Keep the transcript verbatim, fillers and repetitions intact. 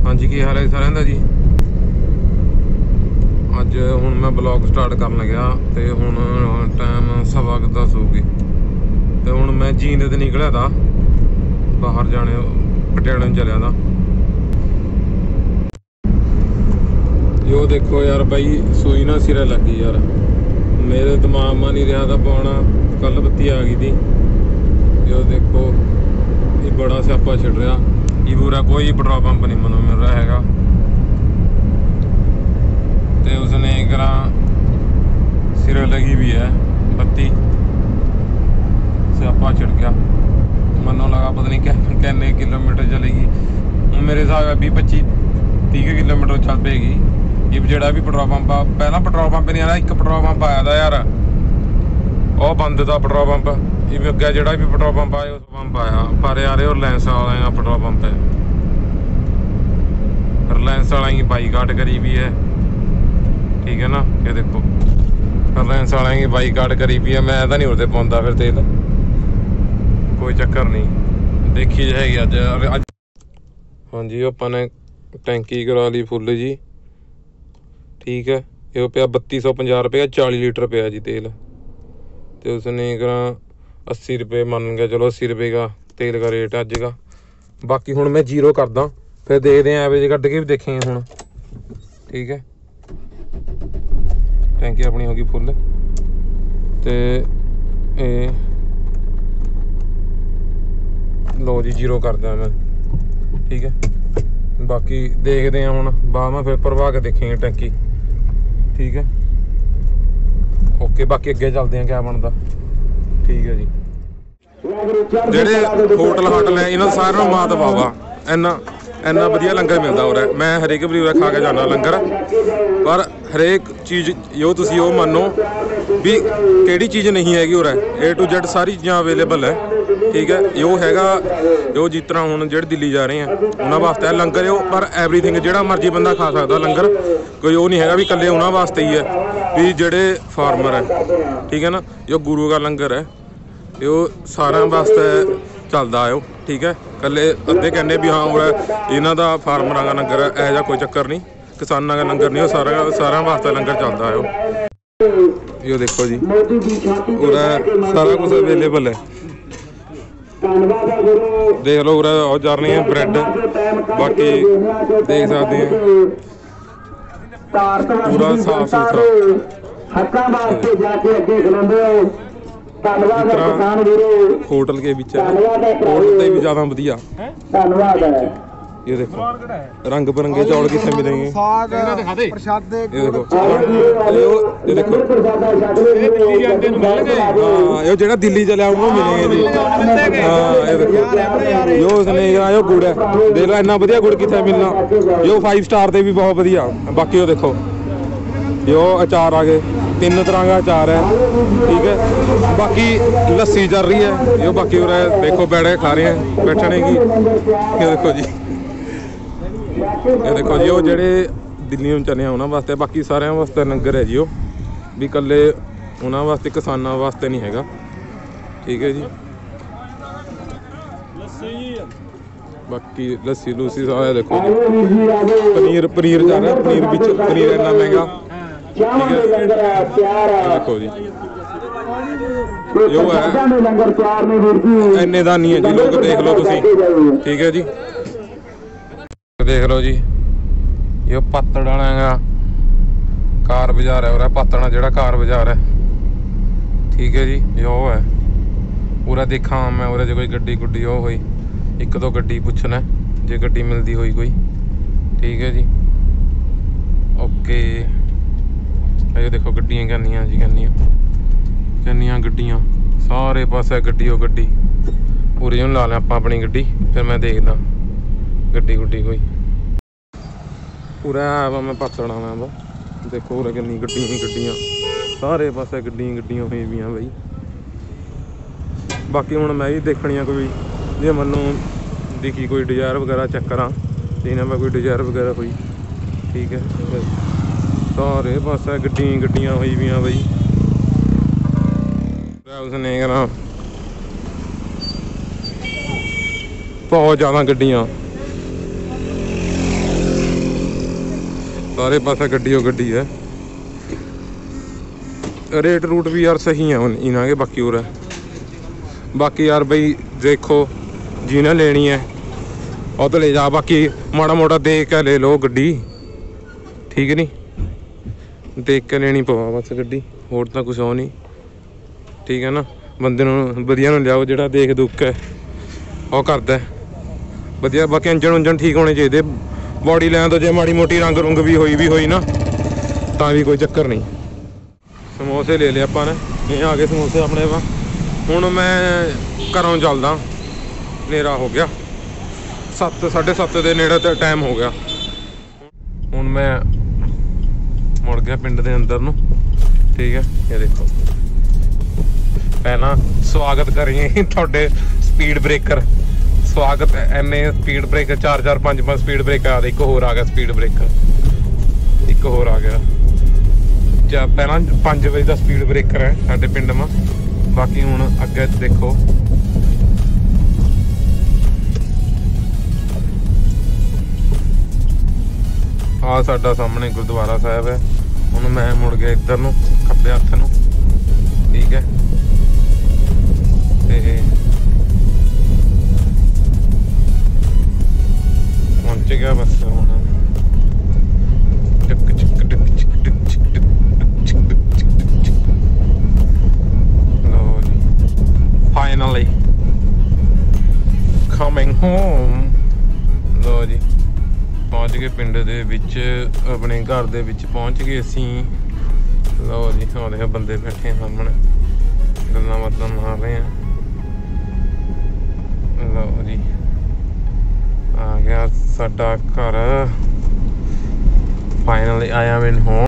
हाँ जी, की हाल है सारिਆਂ ਦਾ जी। ਅੱਜ ਹੁਣ ਮੈਂ ਬਲੌਗ ਸਟਾਰਟ ਕਰਨ ਲੱਗਿਆ ਤੇ ਹੁਣ ਟਾਈਮ ਸਵਾ ਕੁ ਦਸ ਹੋ ਗਈ ਤੇ ਹੁਣ ਮੈਂ ਜੀਂਦ ਤੇ ਨਿਕਲਿਆ ਤਾ ਬਾਹਰ ਜਾਣੇ ਪਟਿਆਲੇ ਨੂੰ ਚਲਿਆ ਤਾ। यो देखो यार भाई सूई ना सिरे लगी यार, मेरे दिमाग में नहीं रहा था पाना, कल बत्ती आ गई थी। यो देखो ये बड़ा स्यापा छिड़ रहा, ये पूरा कोई पेट्रोल पंप नहीं मनो मिल रहा हैगा ते उसने करा सिरे लगी भी है बत्ती, स्यापा छिड़ गया। मनो लगा पता नहीं कितने किलोमीटर चलेगी, मेरे हिसाब से बीस पच्चीस तीस किलोमीटर चल पेगी। ये ਜਿਹੜਾ ਵੀ ਪੈਟਰੋਲ ਪੰਪ ਆ, ਪਹਿਲਾਂ ਪੈਟਰੋਲ ਪੰਪ ਨਹੀਂ ਆਇਆ, ਇੱਕ ਪੈਟਰੋਲ ਪੰਪ ਆਇਆ ਦਾ ਯਾਰ, ਉਹ ਬੰਦ ਦਾ ਪੈਟਰੋਲ ਪੰਪ। ਇਹ ਵੀ ਅੱਗੇ ਜਿਹੜਾ ਵੀ ਪੈਟਰੋਲ ਪੰਪ ਆਇਆ ਉਸ ਪੰਪ ਆਇਆ, ਪਰ ਯਾਰ ਇਹ ਰਿਲਾਇੰਸ ਵਾਲਾ ਦਾ ਪੈਟਰੋਲ ਪੰਪ ਹੈ। ਰਿਲਾਇੰਸ ਵਾਲਾ ਹੀ ਬਾਈਕਾਟ ਕਰੀ ਵੀ ਹੈ, ਠੀਕ ਹੈ ਨਾ। ਇਹ ਦੇਖੋ ਰਿਲਾਇੰਸ ਵਾਲਾ ਹੀ ਬਾਈਕਾਟ ਕਰੀ ਵੀ ਹੈ, ਮੈਂ ਤਾਂ ਨਹੀਂ ਉਹਦੇ ਪਾਉਂਦਾ ਫਿਰ ਤੇਲ, ਕੋਈ ਚੱਕਰ ਨਹੀਂ, ਦੇਖੀ ਜਾਏਗੀ ਅੱਜ। ਹਾਂਜੀ ਆਪਾਂ ਨੇ ਟੈਂਕੀ ਕਰਾ ਲਈ ਫੁੱਲ ਜੀ, ठीक है। ये पे बत्ती सौ पंजाह रुपये का चाली लीटर पे जी तेल, तो उसने करा अस्सी रुपये मान गया, चलो अस्सी रुपये का तेल का रेट है अज का। बाकी हुण मैं जीरो करदा, फिर देखते हैं एवरेज कट के भी देखेंगे हुण, ठीक है। टैंकी अपनी होगी फुल ते ए लो जी जीरो करदा मैं, ठीक है। बाकी देखते हैं हुण बाद में फिर भरवा के देखेंगे टैंकी, ठीक है ओके। बाकी अगे चलते हैं क्या बनता, ठीक है जी। जेडे होटल हाटल है इन्होंने सारे मात पावा, इन्ना इन्ना वधिया लंगर मिलता उरे। मैं हरेक बारी उरे खा के जाना लंगर, पर हरेक चीज़ यो तुसी यो मानो भी केड़ी चीज़ नहीं हैगी उरे, ए टू जेड सारी चीज़ां अवेलेबल है, ठीक है। यो हैगा यो जिस तरह हुण जेह्ड़े दिल्ली जा रहे हैं उन्होंने वास्ते लंगर यो, पर एवरीथिंग जेह्ड़ा मर्जी बंदा खा सकदा लंगर, कोई वो नहीं हैगा भी कल्ले उन्होंने वास्ते ही है भी जेह्ड़े फार्मर है, ठीक है ना। यो गुरु का लंगर है, यो सारे वास्ते चलदा है, ठीक है। कल्ले अद्धे कहने भी हाँ वो इन्हों का फार्मर का लंगर है, ऐसा कोई चक्कर नहीं, किसानों का लंगर नहीं, सारा सारा वास्ते लंगर चलता है। यो देखो जी पूरा सारा कुछ अवेलेबल है, देख लो उरा और जा रही है ब्रेड, बाकी देख सकते हैं पूरा साफ सुथरा होटल के बीच होटल से भी ज्यादा वधिया। ये देखो रंग बिरंगे चौल कितने मिलेंगे, ये देखो ये देखो हाँ यो जेड़ा दिल्ली चलिया उन्होंने मिलेंगे जी। हाँ ये देखो यो उसने यो गुड़ है, देख लो इन्ना वधिया गुड़ कितने मिलना, यो फाइव स्टार से भी बहुत वधिया। बाकी यो देखो यो अचार आ गए, तीन तरह का अचार है, ठीक है। बाकी लस्सी चल रही है यो, बाकी उरे देखो बैठे खा रहे हैं बैठने की, ये देखो जी ये देखो जी वो जेड़े दिल्ली में चले उन्होंने वास्ते, बाकी सारे वास्ते लंगर है जी वो भी, कल्ले उन्होंने वास्ते किसानों वास्ते नहीं हैगा, ठीक है जी। बाकी लस्सी लुस्सी सारा देखो जी, पनीर पनीर जा रहा है, पनीर बिच पनीर इन्ना महंगा, ठीक है। देखो जी यो है इन्ने दा नहीं है जी, लोग देख लो तुसी, ठीक है जी। देख लो जी यो पातड़ वाला कार बाजार है, और पातड़ा जेड़ा कार बाजार है, ठीक है जी। यो है पूरा देखा मैं उरे जो कोई गड्डी गुड्डी हो हुई, एक दो गड्डी पूछना जे गड्डी मिलती हुई कोई, ठीक है जी ओके। ये देखो गड्डियाँ कितनियां जी, कितनियां कितनियां गड्डियाँ सारे पासे गड्डी हो गड्डी, पूरी ला लें आप अपनी गड्डी, फिर मैं देखदा गड्डी गुड्डी कोई पूरा है। मैं पातड़ा मैं देखो पूरा कितनी गड्डियां गड्डियां सारे पासे गड्डियां गड्डियां हुई भी बई। बाकी हुण मैं भी देखनिया कोई जे मनो दिखी कोई डिजायर वगैरह चेक करा, इन्हें मैं कोई डिजायर वगैरह हुई, ठीक है। सारे पासे गड्डियां गड्डियां हुई भी बई, उसने करा बहुत ज़्यादा गड्डियां सारे पासे गड्डी हो गड्डी है। रेट रूट भी यार सही है इन्हों के, बाकी और है। बाकी यार भाई देखो जिन्हें लेनी है वो तो ले जा, बाकी माड़ा मोटा देख के ले लो गड्डी, ठीक है नहीं, देख के लेनी पवा बस गड्डी, होर तो कुछ हो नहीं, ठीक है ना। बंदे वधिया नूं लियाओ जिहड़ा देख दुख के वो करदा वधिया। बाकी इंजन उंजन ठीक होने चाहिए, बॉडी लैन तो जे माड़ी मोटी रंग रुंग भी होई भी होई ना तां भी कोई चक्कर नहीं। समोसे ले लिया आपां ने, ये आ गए समोसे अपने वा। हुण मैं घरों चलदा, नेरा हो गया, सत्त साढ़े सत्त के नेड़े तो टाइम हो गया। हुण मैं मुड़ गया पिंड के अंदर नूं, ठीक है। ये देखो पहला स्वागत करिए थोड़े स्पीड ब्रेकर, स्वागत इन्ने स्पीड ब्रेकर चार चार पांच पांच स्पीड ब्रेकर, एक होर आ गया स्पीड ब्रेकर, एक होर आ गया। चा पहला पाँच बजे का स्पीड ब्रेकर है साडे पिंड में। बाकी हुण अगे देखो आ साडा सामने गुरुद्वारा साहब है। हुण मैं मुड़ गया इधर नूं खब्बे हत्थ नूं, ठीक है। पहुंच गया बस हुण, फाइनली कमिंग होम। लो जी पहुंच गए पिंड दे विच, अपने घर दे विच पहुंच गए असी। लो जी हाँ देखो बंदे बैठे सामने गल्लां बातां मार रहे हैं। लो जी आ गया साडा घर, finally I am in home.